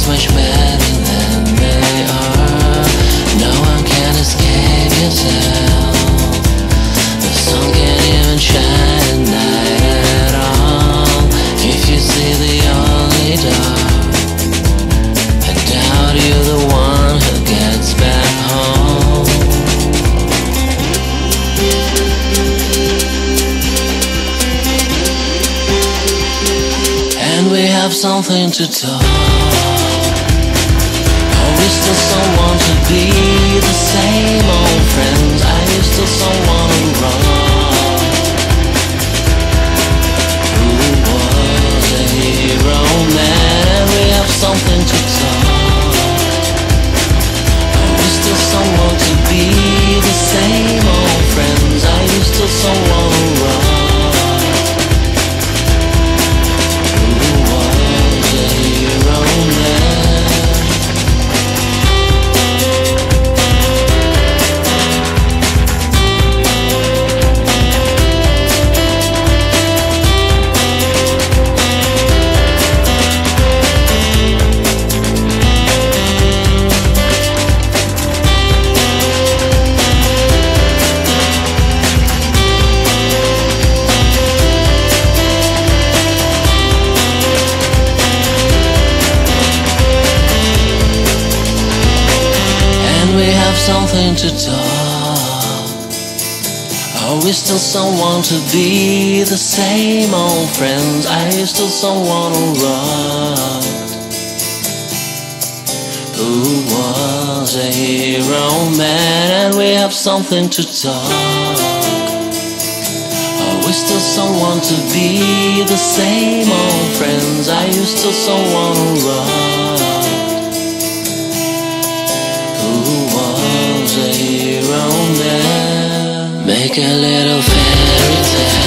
much better than they are. No one can escape yourself. The sun can't even shine at night at all. If you see the only dark, I doubt you're the one who gets back home. And we have something to talk. Are we still someone to be? The same old friends. Are you still someone who wrong? Who was a hero man? And we have something to talk. Are we still someone to be? The same old friends. Are you still someone who wrong? Something to talk. Are we still someone to be? The same old friends. Are you still someone who rocked? Who was a hero man? And we have something to talk. Are we still someone to be? The same old friends. Are you still someone who rocked? A hero man. Make a little fairy tale.